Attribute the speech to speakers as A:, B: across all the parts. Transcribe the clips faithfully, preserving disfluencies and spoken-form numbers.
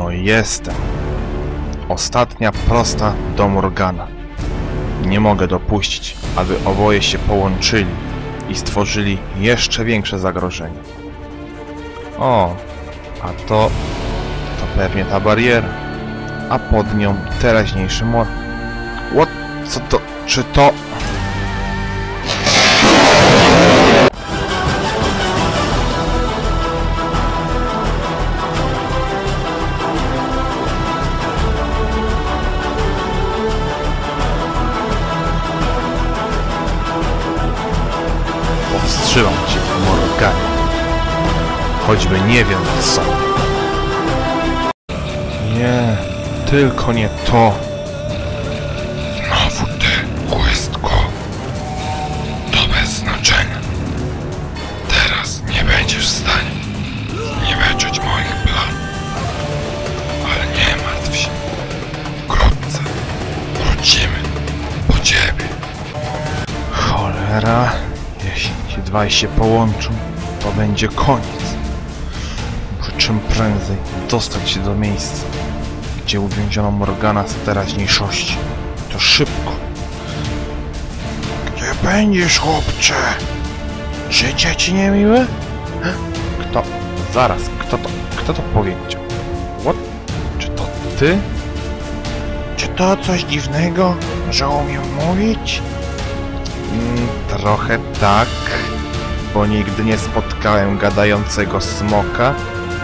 A: No i jestem. Ostatnia prosta do Morgana. Nie mogę dopuścić, aby oboje się połączyli i stworzyli jeszcze większe zagrożenie. O, a to... to pewnie ta bariera. A pod nią teraźniejszy mor... What? Co to? Czy to... Powstrzymam cię, Morganie. Choćby nie wiem co. Nie, tylko nie to.
B: Znowu ty, chłystko. To bez znaczenia. Teraz nie będziesz w stanie zniweczyć moich planów. Ale nie martw się. Wkrótce wrócimy po ciebie.
A: Cholera. Jeśli ci dwaj się połączą, to będzie koniec. Muszę czym prędzej dostać się do miejsca, gdzie uwięziono Morgana z teraźniejszości. To szybko.
B: Gdzie będziesz, chłopcze? Życie ci niemiłe?
A: Kto? Zaraz, kto to? Kto to powiedział? What? Czy to ty?
B: Czy to coś dziwnego, że umiem mówić?
A: Mm, trochę tak, bo nigdy nie spotkałem gadającego smoka.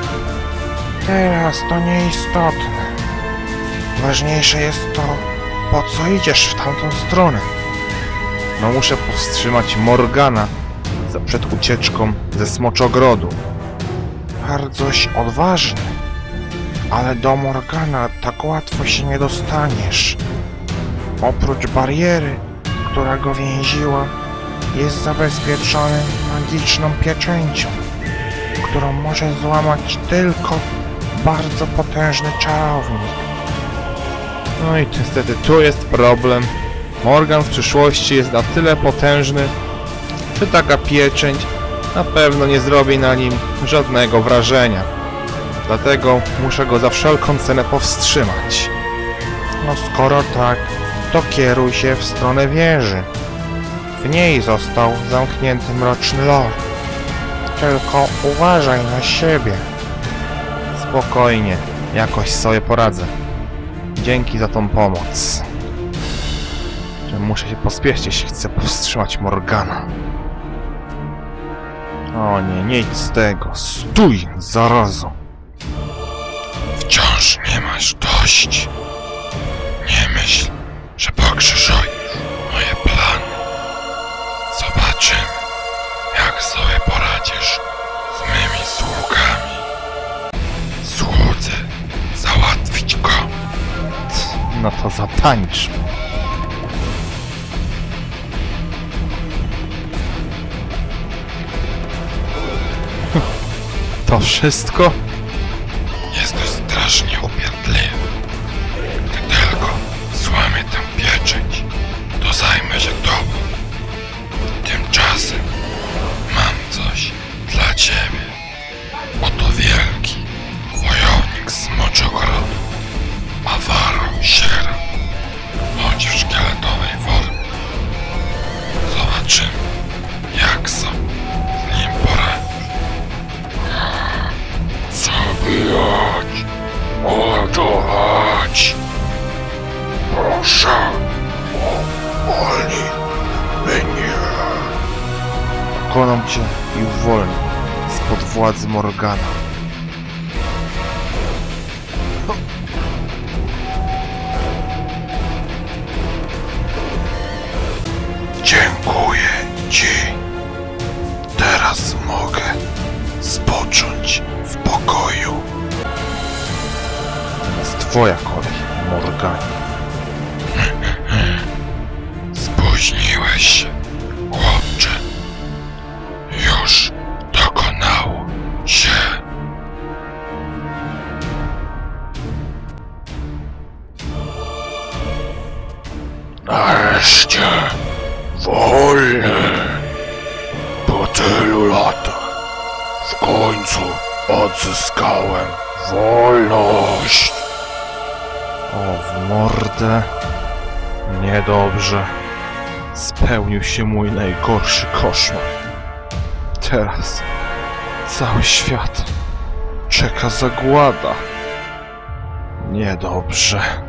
B: Teraz to nieistotne. Ważniejsze jest to, po co idziesz w tamtą stronę.
A: No muszę powstrzymać Morgana za- przed ucieczką ze Smoczogrodu.
B: Bardzoś odważny, ale do Morgana tak łatwo się nie dostaniesz. Oprócz bariery, która go więziła, jest zabezpieczony magiczną pieczęcią, którą może złamać tylko bardzo potężny czarownik.
A: No i niestety tu jest problem. Morgan w przyszłości jest na tyle potężny, że taka pieczęć na pewno nie zrobi na nim żadnego wrażenia. Dlatego muszę go za wszelką cenę powstrzymać.
B: No skoro tak, to kieruj się w stronę wieży. W niej został zamknięty mroczny lord. Tylko uważaj na siebie.
A: Spokojnie, jakoś sobie poradzę. Dzięki za tą pomoc. Muszę się pospieszyć, jeśli chcę powstrzymać Morgana. O nie, nie idź z tego. Stój, zarazo.
B: Wciąż nie masz dość. Nie myśl, że pokrzyżujesz moje plany. Zobaczymy, jak sobie poradzisz z mymi sługami. Słudzy, załatwić go.
A: No to zatańcz. To wszystko?
B: Jesteś strasznie upierdliwy. Gdy tylko złamię tę pieczęć, to zajmę się tobą. Tymczasem mam coś dla ciebie. Oto wielki wojownik Smoczogrodu, Avaro Sierra, choć w szkieletowej formie. Zobaczymy, jak sobie z nim poradzisz. Zabijać! Mordować! Proszę! Wolni mnie!
A: Pokonam cię i uwolnię spod władzy Morgana.
B: Dziękuję ci. Teraz mogę spocząć w pokoju.
A: Teraz twoja kolej, Morganie.
B: Spóźniłeś się, chłopcze. Już dokonało się. Nareszcie wolny. Po tylu latach w końcu odzyskałem
A: Wolność! O, w mordę. Niedobrze. Spełnił się mój najgorszy koszmar. Teraz cały świat czeka zagłada. Niedobrze.